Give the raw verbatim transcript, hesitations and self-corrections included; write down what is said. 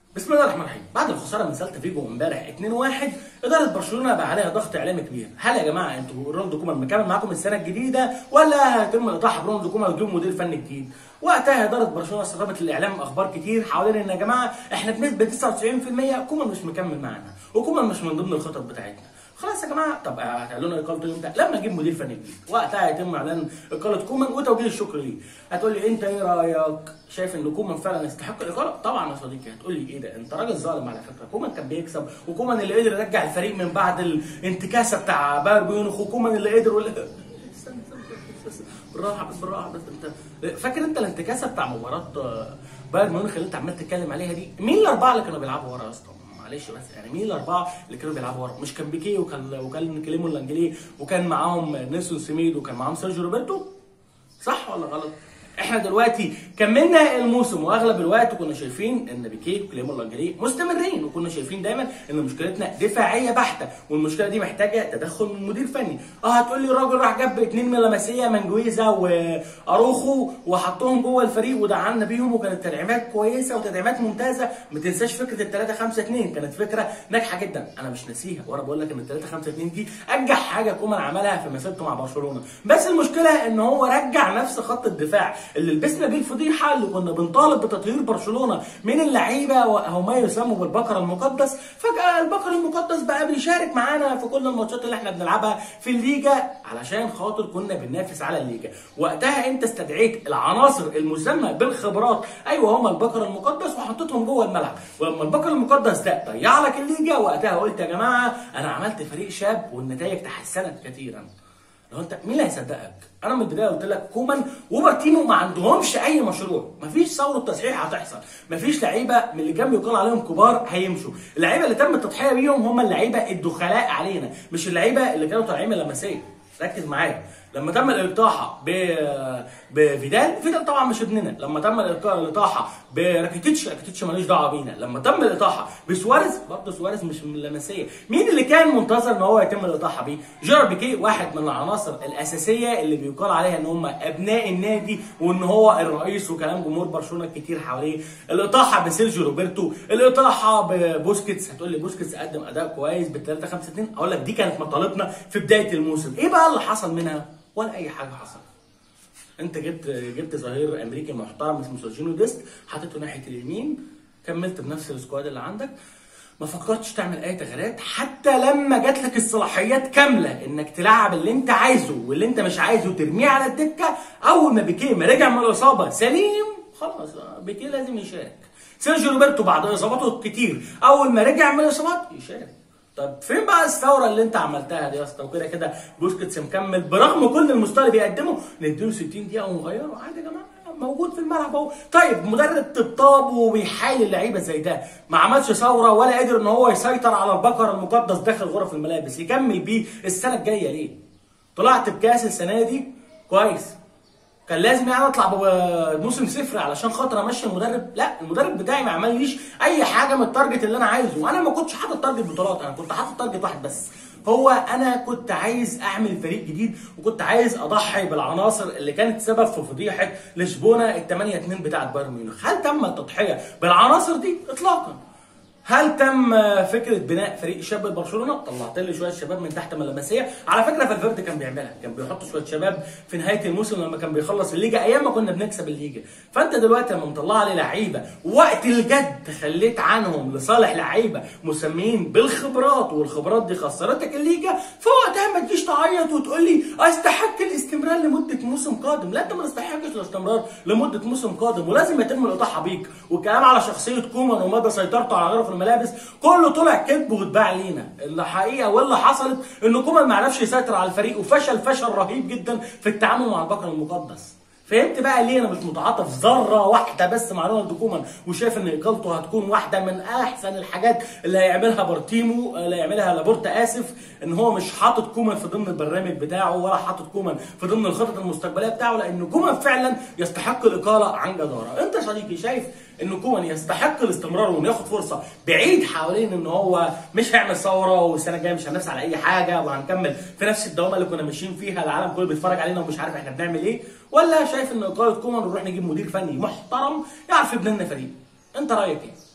بسم الله الرحمن الرحيم. بعد الخساره من سيلتا فيجو امبارح اتنين واحد، اداره برشلونه بقى عليها ضغط اعلامي كبير. هل يا جماعه انتوا رونالدو كومان مكمل معاكم السنه الجديده ولا هيتم الاطاحه برونالدو كومان وتجيبوا مدير فني جديد؟ وقتها اداره برشلونه استضافت الاعلام اخبار كتير حوالين ان يا جماعه احنا بنسبه تسعة وتسعين في المية كومان مش مكمل معانا وكومان مش من ضمن الخطط بتاعتنا. خلاص يا جماعه، طب هتقولوا لنا اقالته امتى؟ لما اجيب مدير فني جديد، وقتها هيتم اعلان اقاله كومان وتوجيه الشكر ليه. هتقول لي انت ايه رايك؟ شايف ان كومان فعلا يستحق الاقاله؟ طبعا يا صديقي. هتقول لي ايه ده؟ انت راجل ظالم على فكره، كومان كان بيكسب وكومان اللي قدر يرجع الفريق من بعد الانتكاسه بتاع بايرن ميونخ وكومان اللي قدر ولا بالراحه بس بالراحه بس. انت فاكر انت الانتكاسه بتاع مباراه بايرن ميونخ اللي انت عمال تتكلم عليها دي؟ مين الاربعه اللي كانوا بيلعبوا ورا يا اسطى؟ معلش بس يعني مين الاربعه اللي كانوا بيلعبوا ورا؟ مش كان بيكي وكان وكان كليمو لانجلي وكان معاهم نيلسون سيميد وكان معاهم سيرجيو روبرتو؟ صح ولا غلط؟ احنا دلوقتي كملنا الموسم واغلب الوقت كنا شايفين ان بيكي وكليمو لانجلي مستمرين، وكنا شايفين دايما ان مشكلتنا دفاعيه بحته، والمشكله دي محتاجه تدخل من مدير فني. اه هتقول لي الراجل راح جاب اتنين من لمسيه مانجويزا واروخو وحطهم جوه الفريق ودعمنا بيهم وكانت تدعيمات كويسه وتدعيمات ممتازه. ما تنساش فكره ال تلاتة خمسة اتنين كانت فكره ناجحه جدا، انا مش ناسيها وانا بقول لك ان ال تلاتة خمسة اتنين دي انجح حاجه كومان عملها في مسيرته مع برشلونه. بس المشكله ان هو رجع نفس خط الدفاع اللي لبسنا بيه الفضيحه، اللي كنا بنطالب بتطهير برشلونه من اللعيبه او ما يسمى بالبقر المقدس. فجاه البقر المقدس بقى بيشارك معانا في كل الماتشات اللي احنا بنلعبها في الليجا علشان خاطر كنا بننافس على الليجا. وقتها انت استدعيت العناصر المسمى بالخبرات، ايوه هم البقر المقدس، وحطيتهم جوه الملعب. ولما البقر المقدس ده ضيع لك الليجا، وقتها قلت يا جماعه انا عملت فريق شاب والنتائج تحسنت كثيرا. لو انت مين اللي هيصدقك؟ انا من البدايه قلت لك كومان وبارتيمو ما عندهمش اي مشروع، مفيش ثوره تصحيح هتحصل، مفيش لعيبه من اللي كان بيقال عليهم كبار هيمشوا، اللعيبه اللي تم التضحيه بيهم هم اللعيبه الدخلاء علينا، مش اللعيبه اللي كانوا طالعين من لمسيه. ركز معايا، لما تم الاطاحه ب بفيدال، فيدال طبعا مش ابننا، لما تم الاطاحه براكيتيتش، راكيتيتش ماليش دعوه بينا، لما تم الاطاحه بسواريز برضه سواريز مش من اللمسيه، مين اللي كان منتظر ان هو يتم الاطاحه بيه؟ جيرار بيكيه، واحد من العناصر الاساسيه اللي بيقال عليها ان هم ابناء النادي وان هو الرئيس وكلام جمهور برشلونه كتير حواليه. الاطاحه بسيرجيو روبرتو، الاطاحه ببوسكيتس. هتقول لي بوسكيتس قدم اداء كويس بال تلاتة خمسة اتنين، اقول لك دي كانت مطالبنا في بدايه الموسم. ايه بقى اللي حصل منها؟ ولا اي حاجه حصلت. انت جبت جبت ظهير امريكي محترم اسمه سيرجينيو ديست، حطيته ناحيه اليمين، كملت بنفس السكواد اللي عندك، ما فكرتش تعمل اي تغييرات حتى لما جات لك الصلاحيات كامله انك تلعب اللي انت عايزه واللي انت مش عايزه ترميه على الدكه. اول ما بيكيه ما رجع من الاصابه سليم، خلاص بيكيه لازم يشارك. سيرجيو روبرتو بعد اصاباته الكتير اول ما رجع من الاصابات يشارك. طب فين بقى الثوره اللي انت عملتها دي يا اسطى؟ وكده كده بوسكيتس مكمل برغم كل المستوى اللي بيقدمه، نديله ستين دقيقه ونغيره عادي يا جماعه، موجود في الملعب اهو. طيب مدرب طبطاب وبيحايل اللعيبه زي ده ما عملش ثوره ولا قدر ان هو يسيطر على البقر المقدس داخل غرف الملابس، يكمل بيه السنه الجايه ليه؟ طلعت بكاس السنه دي كويس، كان لازم يعني اطلع بموسم صفر علشان خاطر امشي المدرب؟ لا، المدرب بتاعي ما عمليش اي حاجه من التارجت اللي انا عايزه، وانا ما كنتش حاطط تارجت بطولات، انا كنت حاطط تارجت واحد بس، هو انا كنت عايز اعمل فريق جديد وكنت عايز اضحي بالعناصر اللي كانت سبب في فضيحه لشبونه ال تمانية اتنين بتاعت بايرن ميونخ. هل تم التضحيه بالعناصر دي؟ اطلاقا. هل تم فكره بناء فريق شاب لبرشلونه؟ طلعت لي شويه شباب من تحت من اللمسيه، على فكره فالفيردي كان بيعملها، كان بيحط شويه شباب في نهايه الموسم لما كان بيخلص الليجا ايام ما كنا بنكسب الليجا. فانت دلوقتي لما مطلع لي لعيبه وقت الجد تخليت عنهم لصالح لعيبه مسميين بالخبرات، والخبرات دي خسرتك الليجا، فوقتها ما تجيش تعيط وتقول لي استحق الاستمرار لمده موسم قادم. لا، انت ما تستحقش الاستمرار لمده موسم قادم، ولازم يتم الاطاحه بيك. والكلام على شخصيه كومان ومدى سيطرته على غرف الملابس كله طلع كذب واتباع لينا. الحقيقه واللي حصلت ان كومان ما عرفش يسيطر على الفريق وفشل فشل رهيب جدا في التعامل مع البقر المقدس. فهمت بقى ليه انا مش متعاطف ذره واحده بس مع رونالدو كومان وشايف ان اقالته هتكون واحده من احسن الحاجات اللي هيعملها بارتيمو، اللي هيعملها لابورتا، اسف، ان هو مش حاطط كومان في ضمن البرنامج بتاعه ولا حاطط كومان في ضمن الخطط المستقبليه بتاعه، لان كومان فعلا يستحق الاقاله عن جداره. انت يا صديقي شايف ان كومان يستحق الاستمرار وانه ياخد فرصه بعيد حوالين ان هو مش هيعمل ثوره والسنه الجايه مش هننافس على اي حاجه وهنكمل في نفس الدوامه اللي كنا ماشيين فيها، العالم كله بيتفرج علينا ومش عارف احنا بنعمل ايه؟ ولا شايف ان اقاله كومان ونروح نجيب مدير فني محترم يعرف يبني لنا فريق؟ انت رايك ايه؟